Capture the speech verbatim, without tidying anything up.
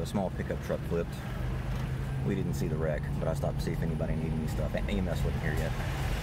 small pickup truck flipped. We didn't see the wreck, but I stopped to see if anybody needed any stuff. E M S wasn't here yet.